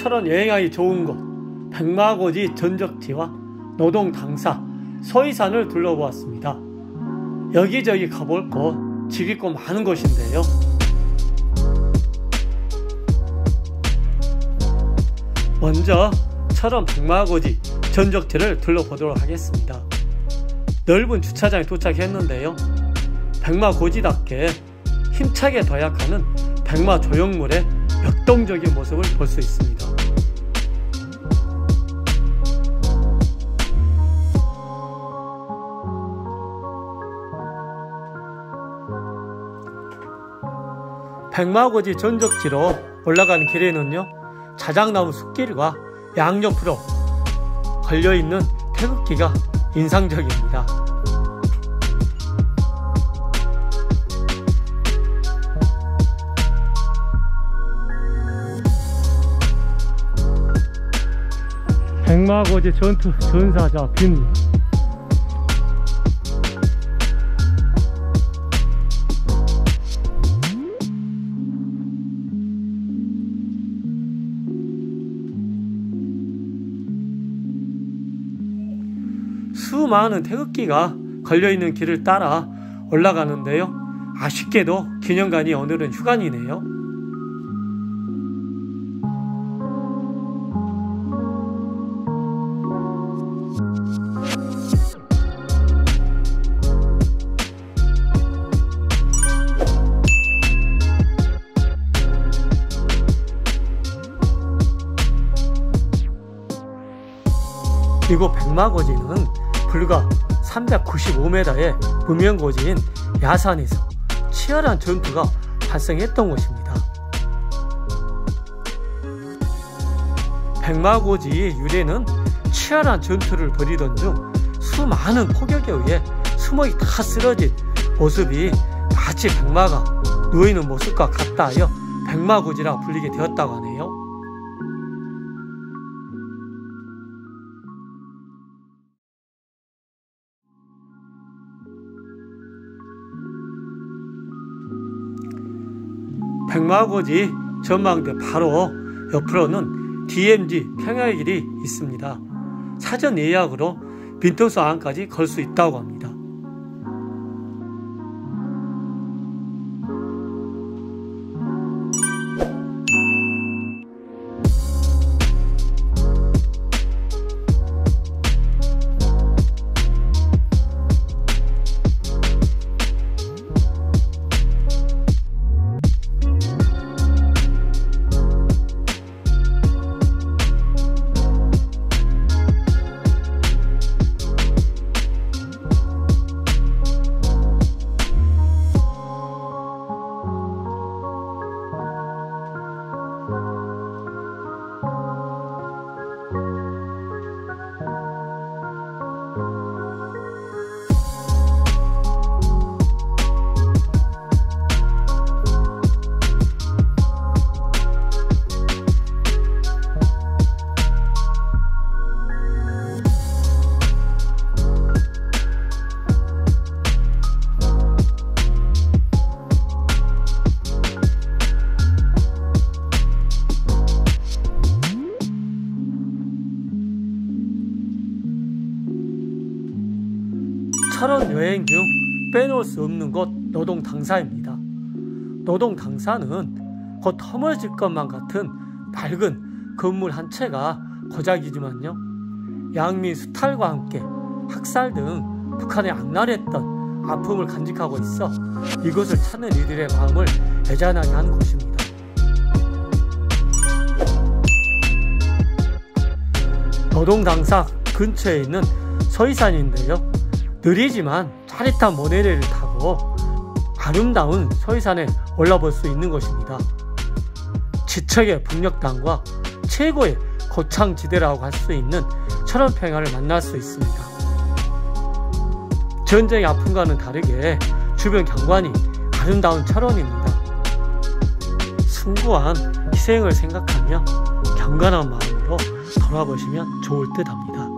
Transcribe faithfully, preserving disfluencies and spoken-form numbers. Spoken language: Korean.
철원 여행하기 좋은 곳 백마고지 전적지와 노동 당사, 서이산을 둘러보았습니다. 여기저기 가볼 곳, 즐길 곳 많은 곳인데요. 먼저 철원 백마고지 전적지를 둘러보도록 하겠습니다. 넓은 주차장에 도착했는데요. 백마고지답게 힘차게 도약하는 백마 조형물의 역동적인 모습을 볼 수 있습니다. 백마고지 전적지로 올라가는 길에는요, 자작나무 숲길과 양옆으로 걸려있는 태극기가 인상적입니다. 백마고지 전투 전사자 빈 수많은 태극기가 걸려있는 길을 따라 올라가는데요. 아쉽게도 기념관이 오늘은 휴관이네요. 이곳 백마고지는 불과 삼백구십오 미터의 무명고지인 야산에서 치열한 전투가 발생했던 곳입니다. 백마고지의 유래는 치열한 전투를 벌이던 중 수많은 포격에 의해 수목이 다 쓰러진 모습이 마치 백마가 누워있는 모습과 같다 하여 백마고지라 불리게 되었다고 하네요. 백마고지 전망대 바로 옆으로는 디엠지 평야의 길이 있습니다. 사전 예약으로 빈통수 안까지 걸 수 있다고 합니다. 철원 여행 중 빼놓을 수 없는 곳 노동당사입니다. 노동당사는 곧 허물어질 것만 같은 밝은 건물 한 채가 고작이지만요, 양민 수탈과 함께 학살 등 북한에 악랄했던 아픔을 간직하고 있어 이곳을 찾는 이들의 마음을 애잔하게 하는 곳입니다. 노동당사 근처에 있는 서이산인데요, 느리지만 짜릿한 모노레일을 타고 아름다운 서이산에 올라볼 수 있는 곳입니다. 지척의 북녘단과 최고의 고창지대라고 할 수 있는 철원 평야를 만날 수 있습니다. 전쟁의 아픔과는 다르게 주변 경관이 아름다운 철원입니다. 숭고한 희생을 생각하며 경건한 마음으로 돌아보시면 좋을 듯 합니다.